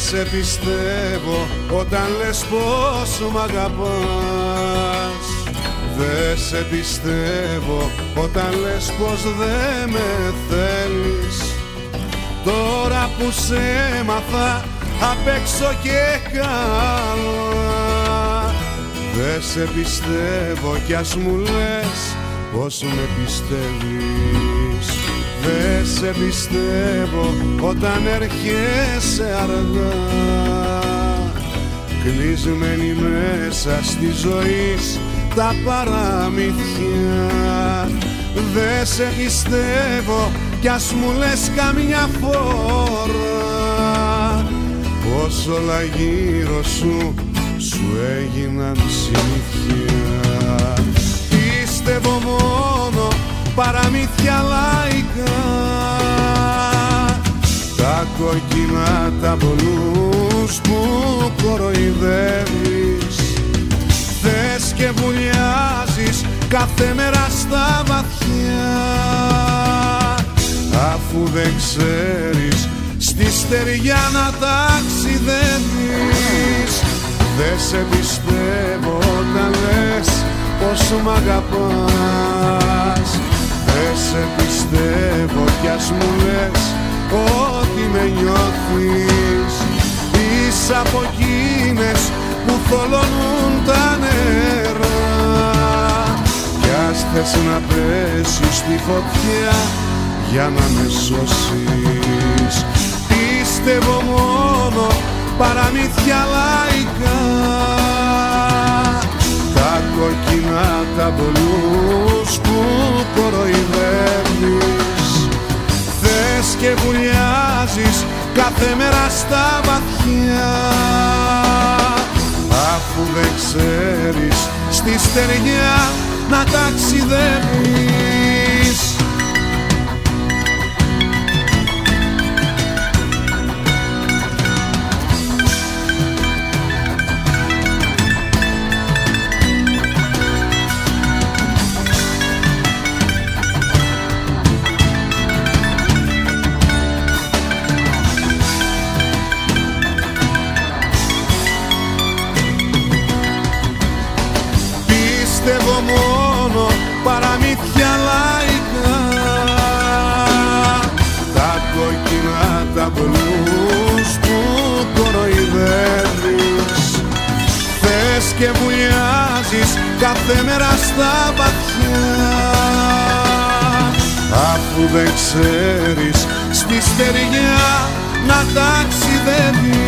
σε πιστεύω όταν λες πως μ' αγαπάς. Δε σε πιστεύω όταν λες πως δε με θέλεις. Τώρα που σε έμαθα απ' έξω και καλά, δε σε πιστεύω κι ας μου λες πως με πιστεύεις. Δε σε πιστεύω όταν έρχεσαι αργά, κλεισμένη μέσα στη ζωή τα παραμυθιά. Δε σε πιστεύω κι ας μου λες καμιά φορά πως όλα γύρω σου έγιναν συνήθεια. Πίστευω μόνο παραμύθια λαϊκά, τα κόκκινα τα πολλούς που κοροϊδεύεις. Θες και βουλιάζεις κάθε μέρα στα βαθιά, αφού δεν ξέρεις στη στεριά να ταξιδεύεις. Δε σε πιστεύω όταν λες πως μ' αγαπάς. Δε σε πιστεύω κι ας μου λες ότι με νιώθεις. Είσαι από εκείνες που θολώνουν τα νερά, κι ας θες να πέσεις στη φωτιά για να με σώσεις. Πίστευω μόνο παραμύθια λαϊκά, τα κόκκινα τα πολλούς που κοροϊδεύεις. Θες και βουλιάζεις κάθε μέρα στα βαθιά, αφού δεν ξέρεις στη στεριά να ταξιδεύεις. Πιστεύω μόνο παραμύθια λαϊκά, τα κόκκινα τα πολλούς που κοροϊδεύεις. Θες και βουλιάζεις κάθε μέρα στα βαθιά, αφού δεν ξέρεις στη στεριά να ταξιδεύεις.